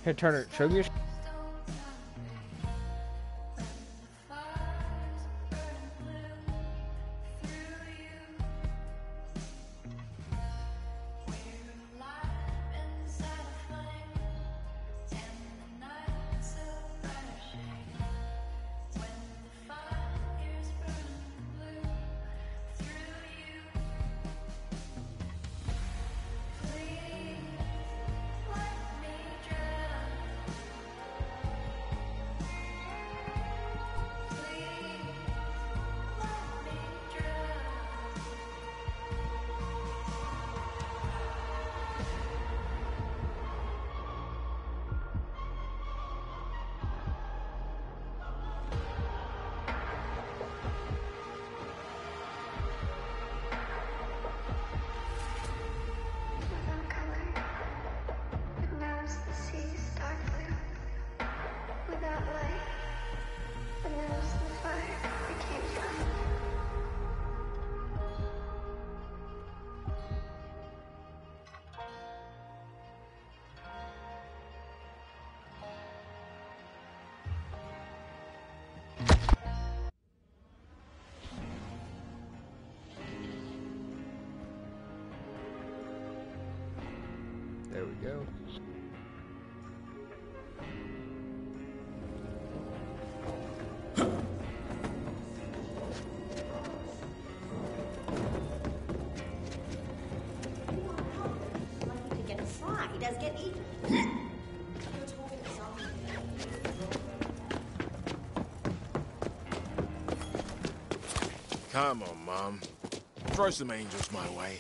Here, Turner, show me your. There we go. Lucky to get a fly. He does get eaten. Come on, Mom. Throw some angels my way.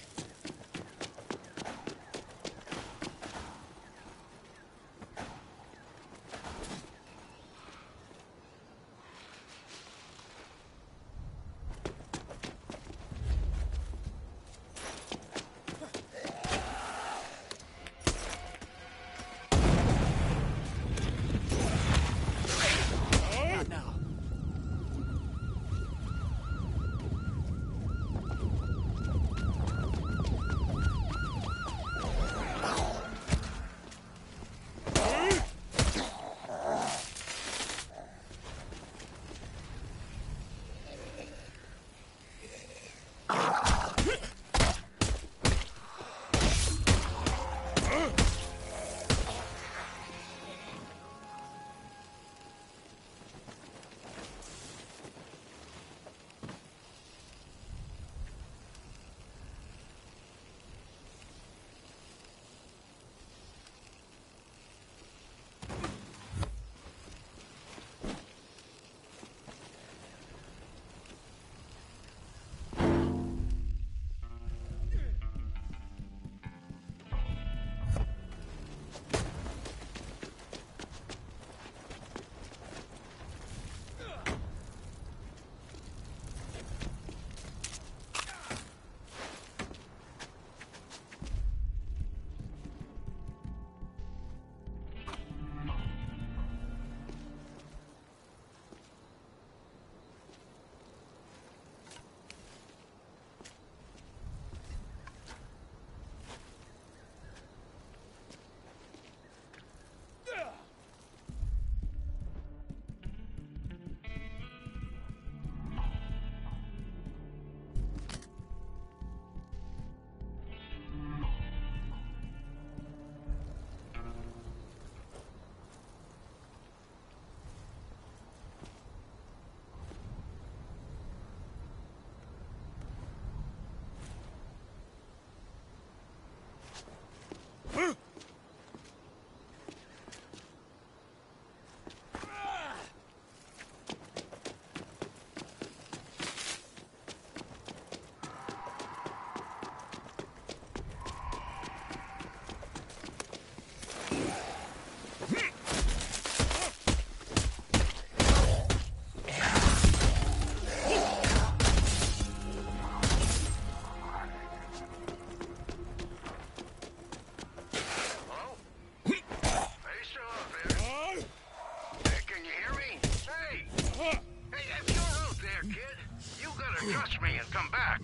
Trust me and come back.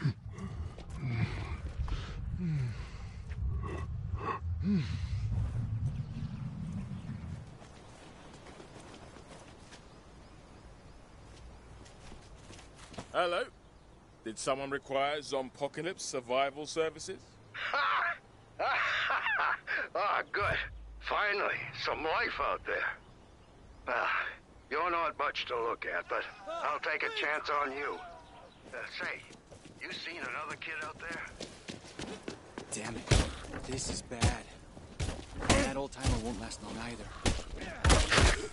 Hello? Did someone require Zompocalypse survival services? Ha! Ah, good. Finally, some life out there. You're not much to look at, but I'll take a chance on you. Say, you seen another kid out there? Damn it. This is bad. And that old timer won't last long either.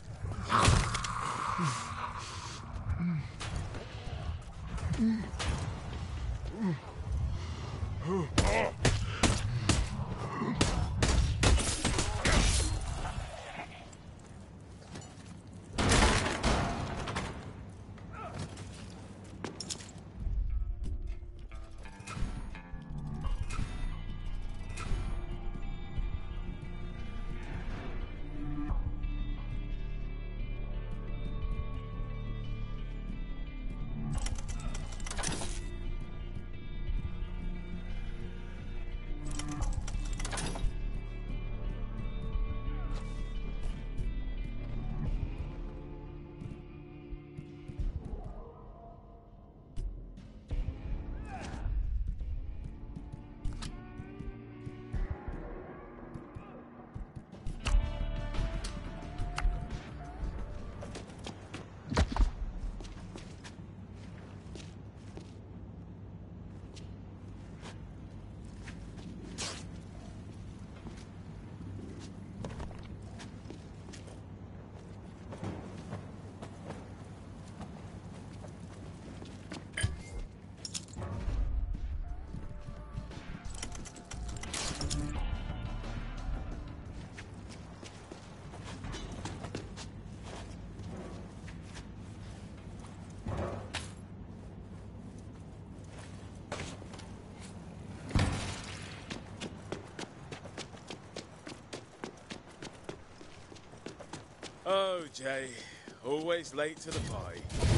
Oh, Jay. Always late to the party.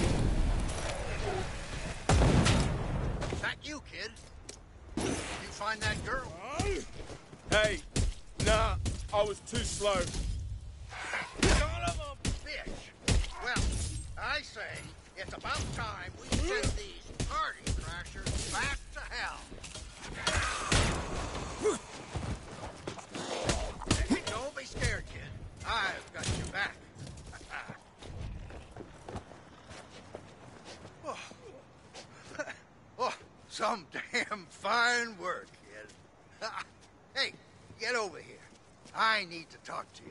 That you, kid? You find that girl? Hey, nah, I was too slow. Son of a bitch! Well, I say it's about time we send these party crashers back to hell. Don't be scared, kid. I've got your back. Oh, some damn fine work, kid. Hey, get over here. I need to talk to you.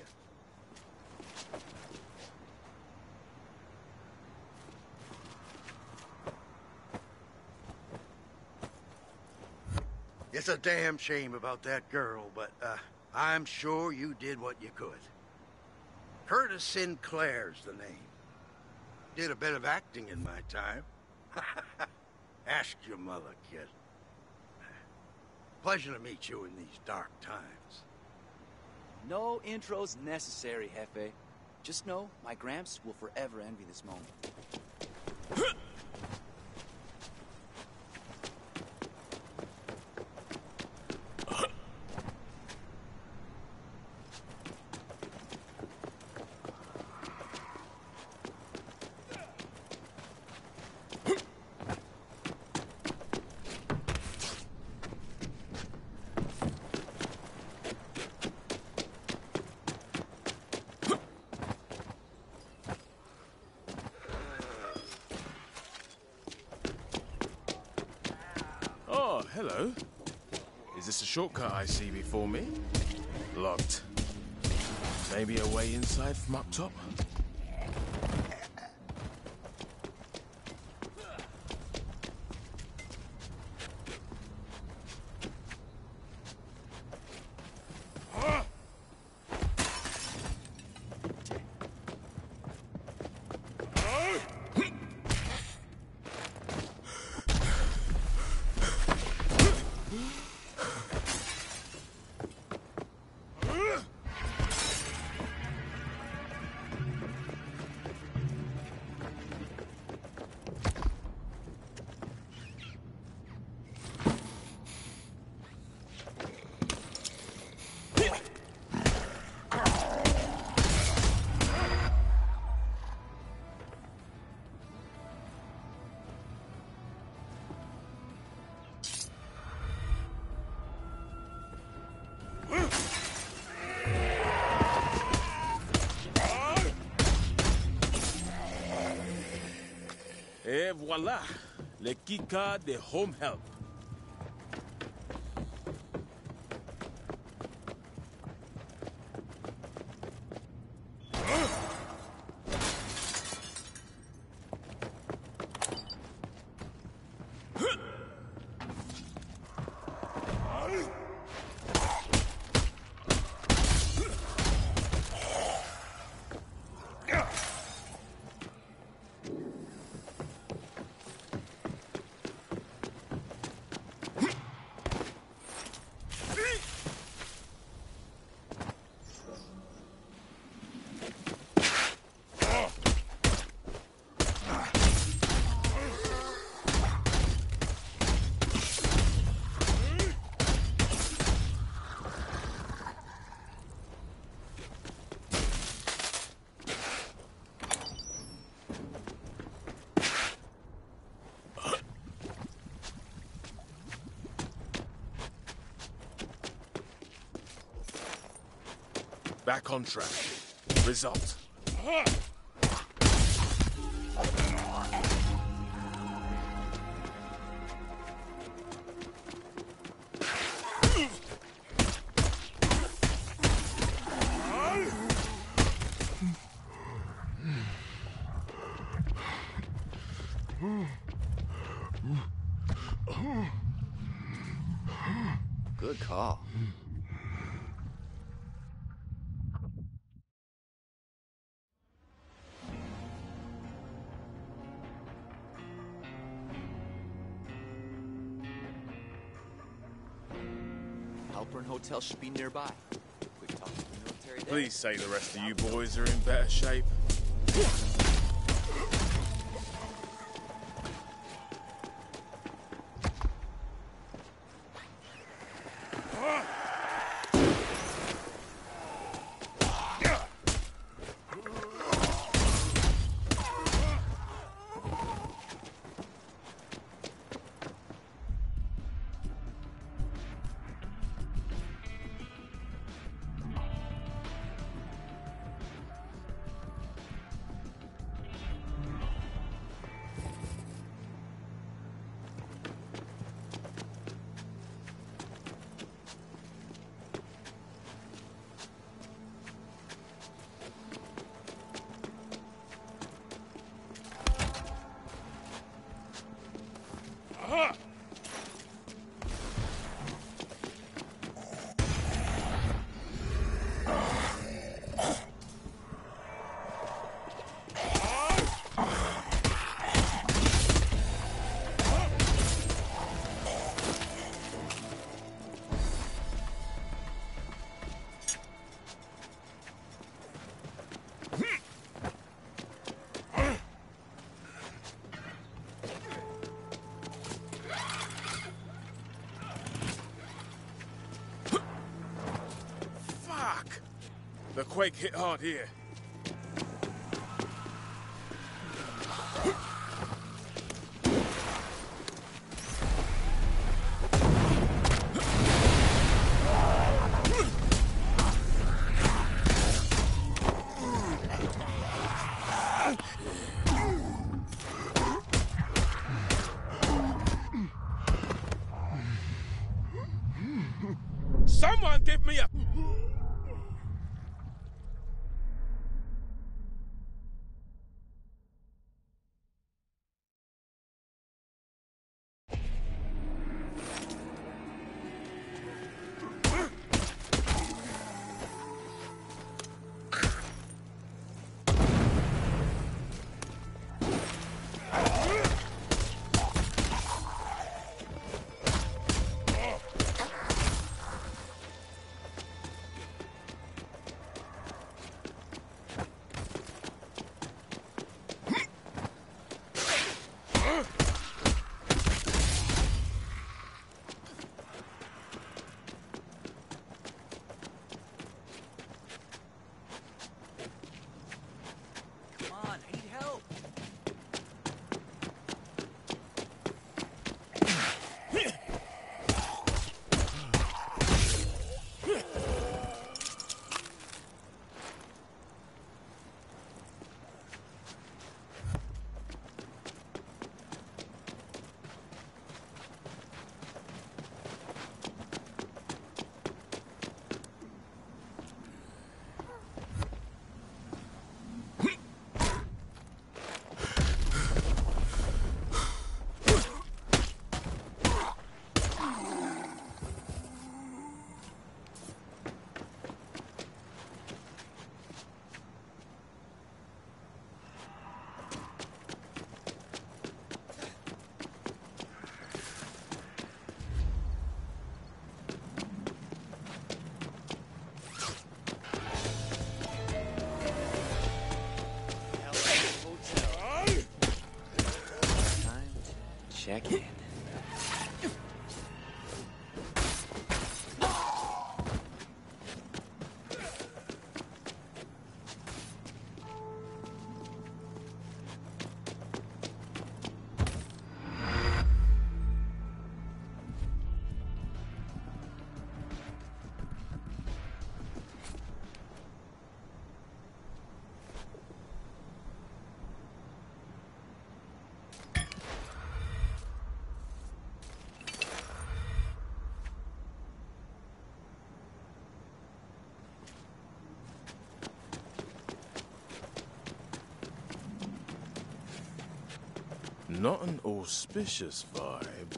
It's a damn shame about that girl, but I'm sure you did what you could. Curtis Sinclair's the name. Did a bit of acting in my time. Ask your mother, kid. Pleasure to meet you in these dark times. No intros necessary, Jefe. Just know my Gramps will forever envy this moment. Oh, hello. Is this a shortcut I see before me? Locked. Maybe a way inside from up top? voila. Le Kika de Home Help. Back on track. Result. Good call. Halpern Hotel should be nearby. Quick talk to the military there. Please say the rest of you boys are in better shape. The quake hit hard here. Someone give me a... I can. Not an auspicious vibe.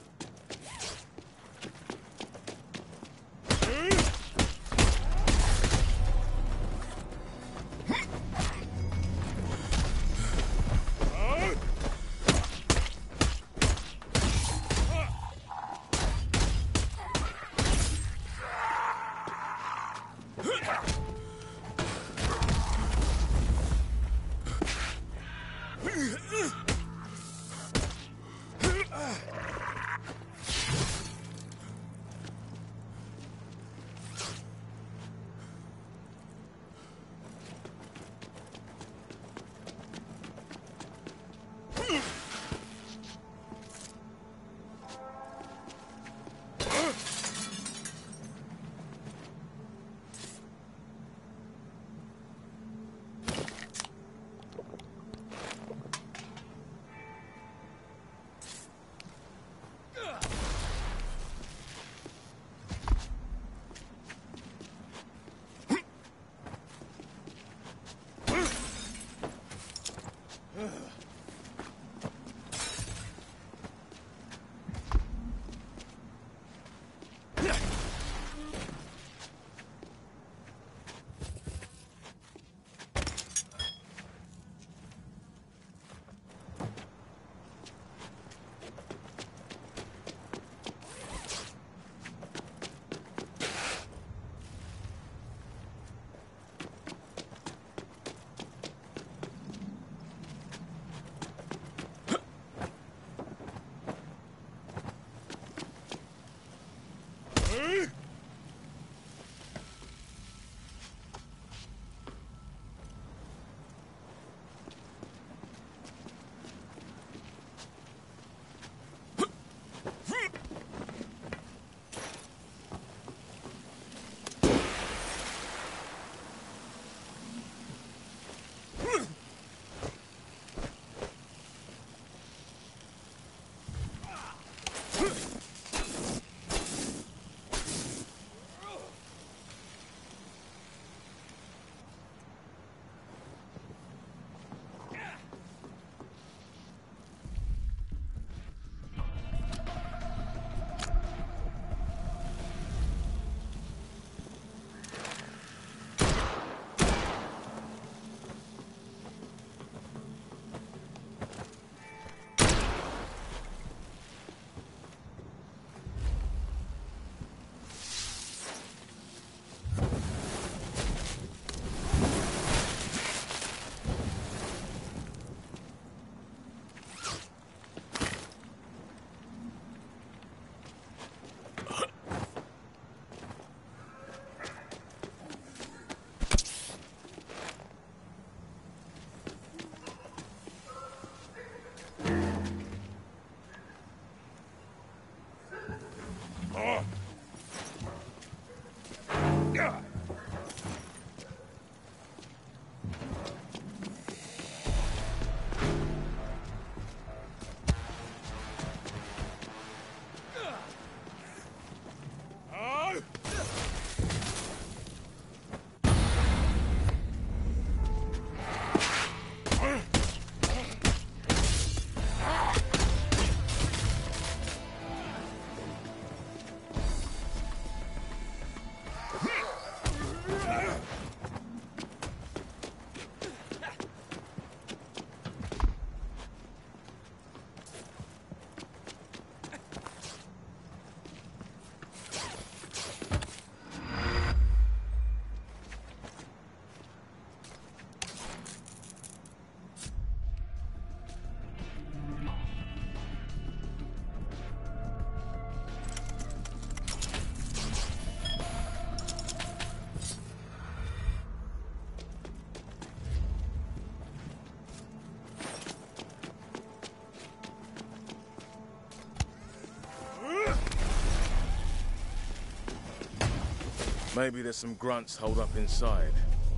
Maybe there's some grunts holed up inside.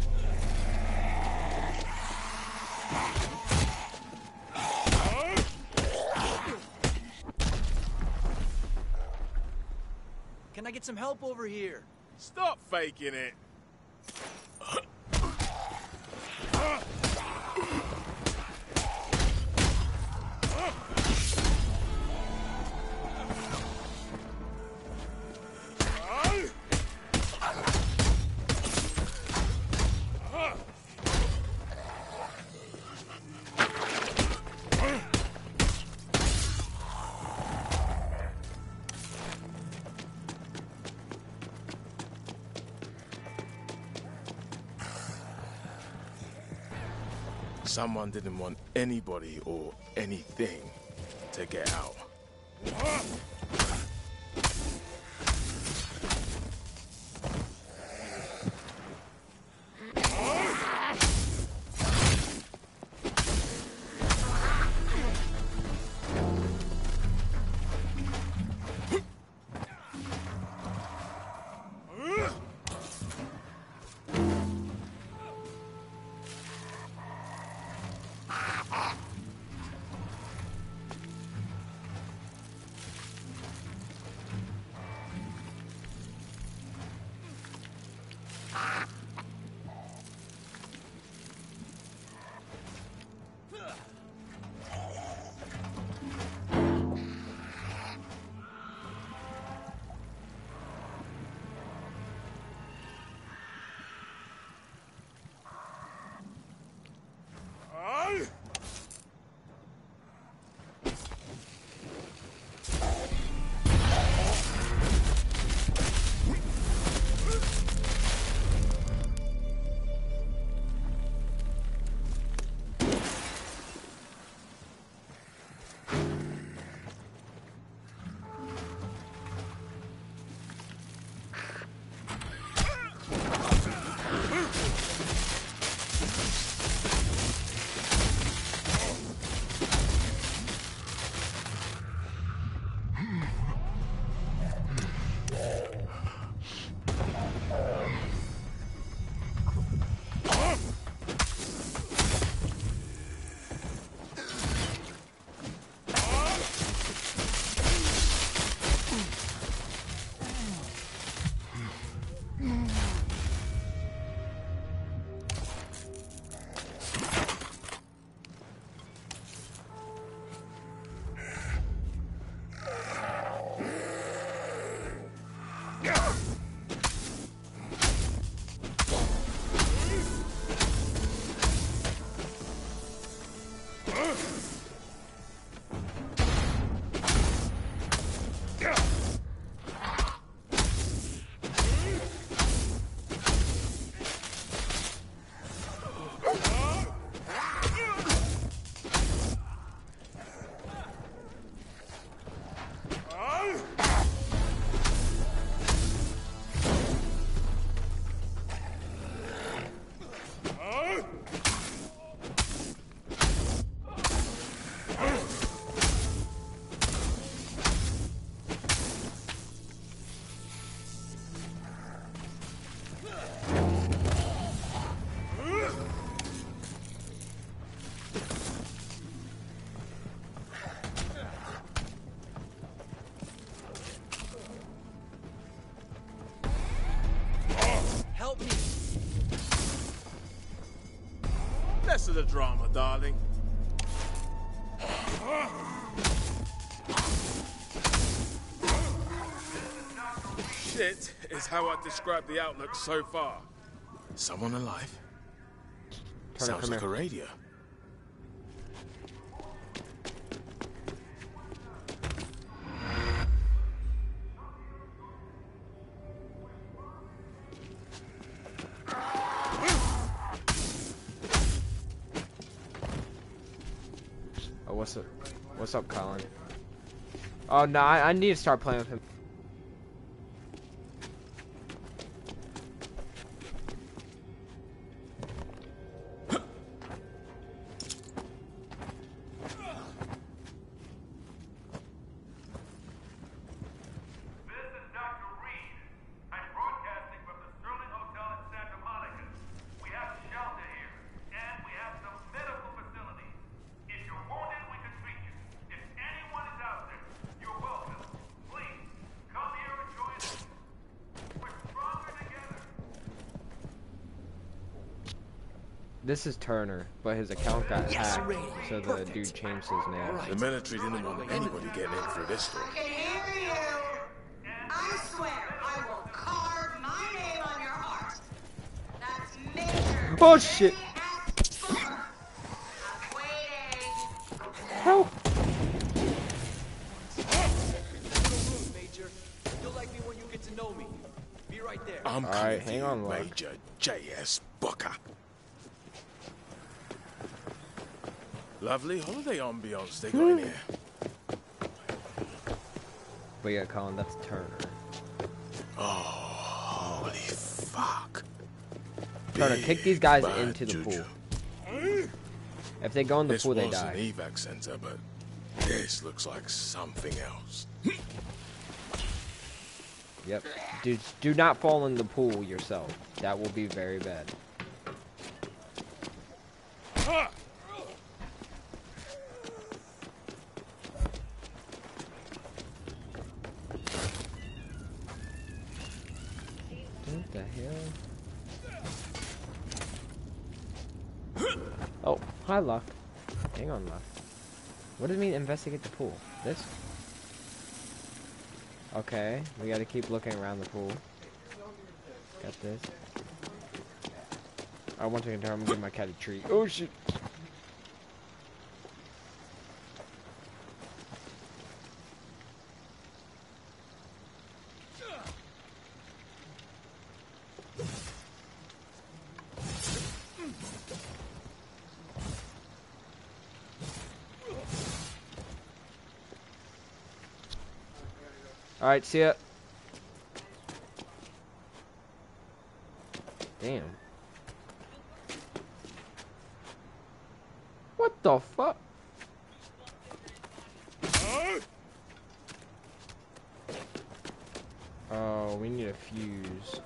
Can I get some help over here? Stop faking it! Someone didn't want anybody or anything to get out. Less of the drama, darling. Shit is how I describe the outlook so far. Someone alive? Sounds like a radio. Oh, what's up, Colin? Oh no, I need to start playing with him. This is Dr. Reed. I'm broadcasting from the This is Turner, but his account got Yes, hacked, Rainy. so the Perfect. dude changed his name. Right. The military didn't want anybody getting in through this door. I can hear you. I swear I will carve my name on your heart. That's Major. Oh shit! J.S. Fuller. I'm waiting. Help! Major, you'll like me when you get to know me. Be right there. I'm All coming right, for hang you, on, Locke. Major J.S. Booker. Lovely holiday ambiance they got in here. But yeah, Colin, that's Turner. Oh, holy fuck. Turner, Big kick these guys bad into the juju. pool. If they go in the This pool, they was an die. evac center, but this looks like something else. Yep. Dude, do not fall in the pool yourself. That will be very bad. What the hell? Oh, hi, Locke. Hang on, Locke. What does it mean investigate the pool? This? Okay, we gotta keep looking around the pool. Got this. I want to turn. I'm gonna give my cat a treat. Oh shit! Alright, see ya. Damn. What the fuck? Oh, we need a fuse.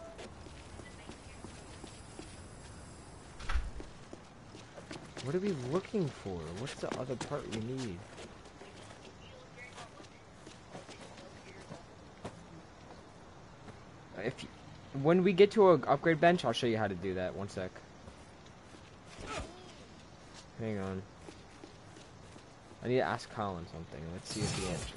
What are we looking for? What's the other part we need? When we get to an upgrade bench, I'll show you how to do that. One sec. Hang on. I need to ask Colin something. Let's see if he answers.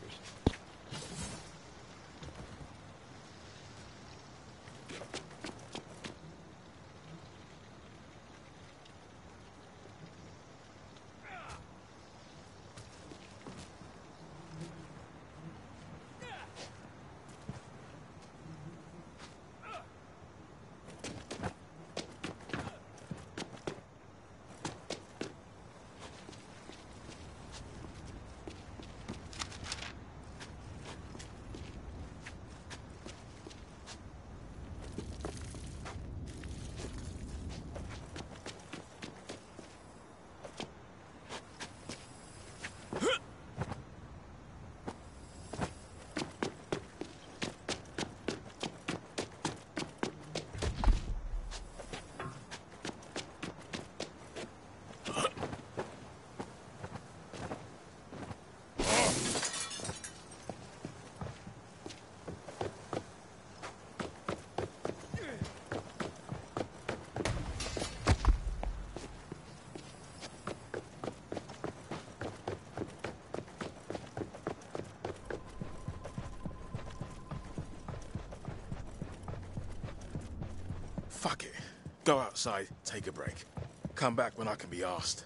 Fuck it. Go outside, take a break. Come back when I can be asked.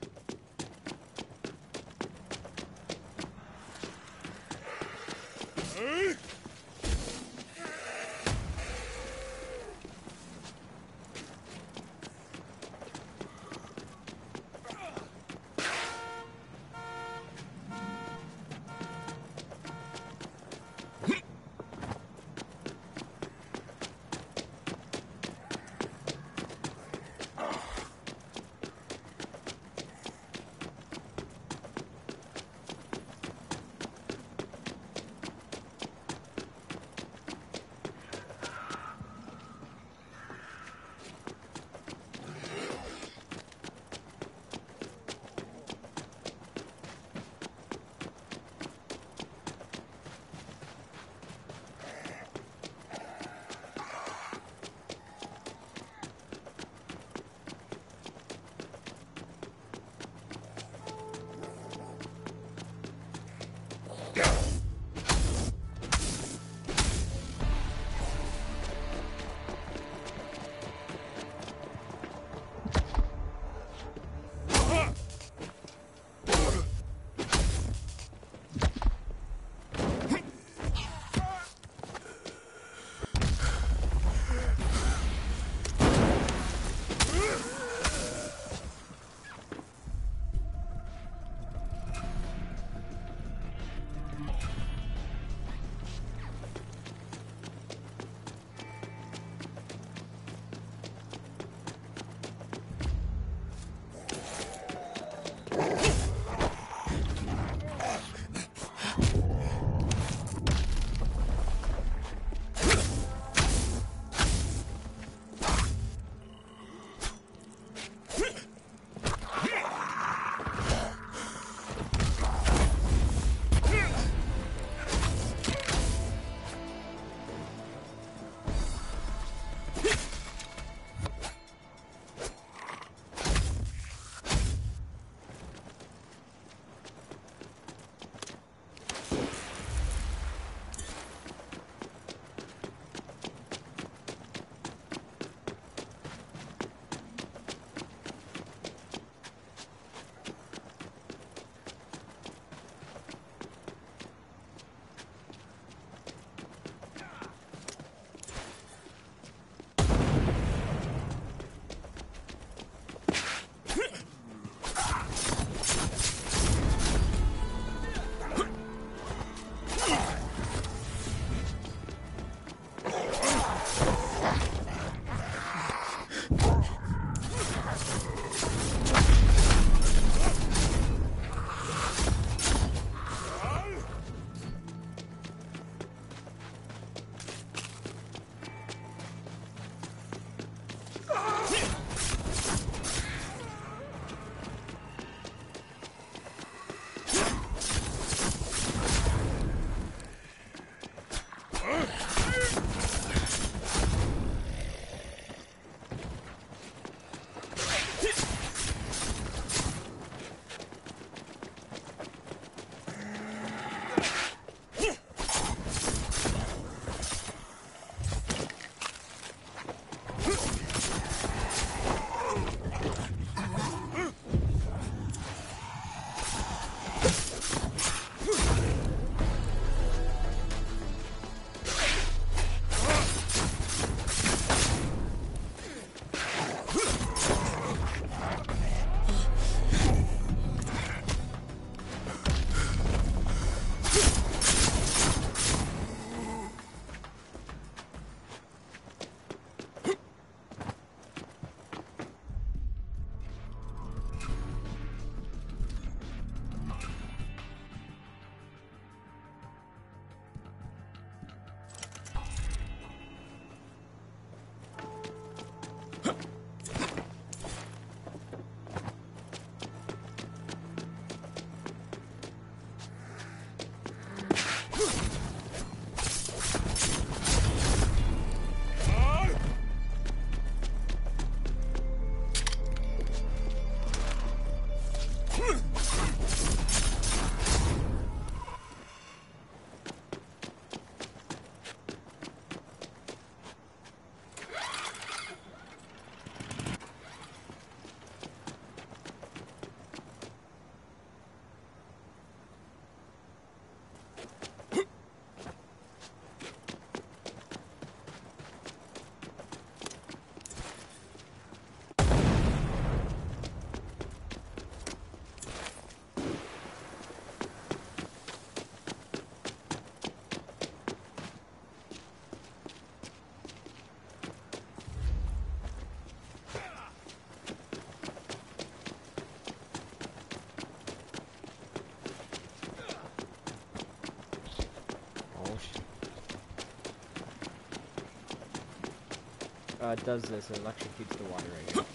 it does this. It electrocutes the water right here.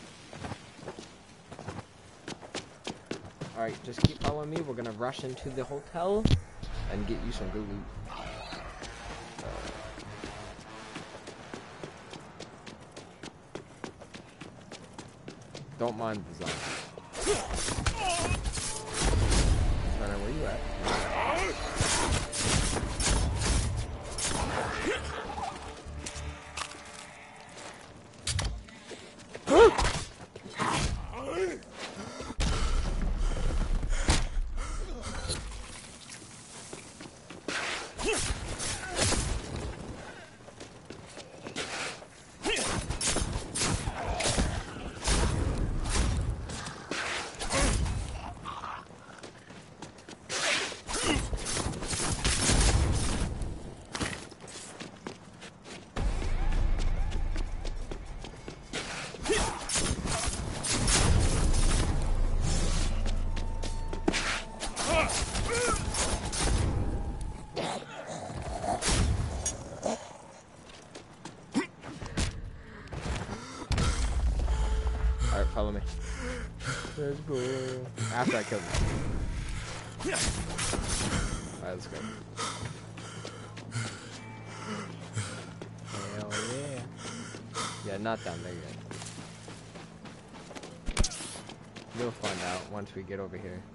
Alright, just keep following me. We're gonna rush into the hotel and get you some good loot. Don't mind the zombies. Spanner, where you at? Alright, follow me. Let's go. After I kill him. Alright, let's go. Hell yeah. Yeah, not down there yet. You'll find out once we get over here.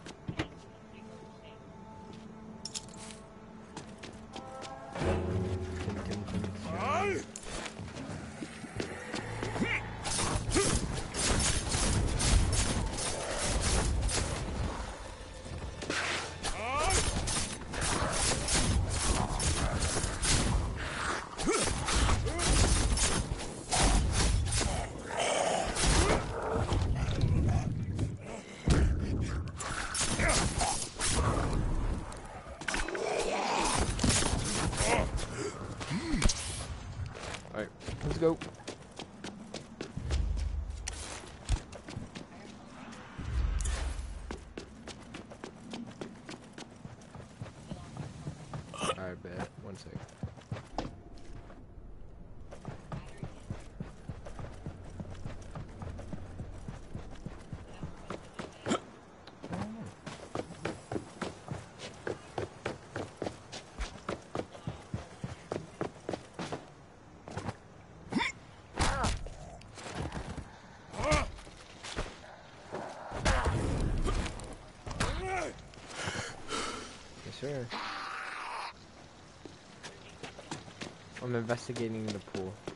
Alright, let's go. Alright, bet. 1 second. Sure. I'm investigating the pool.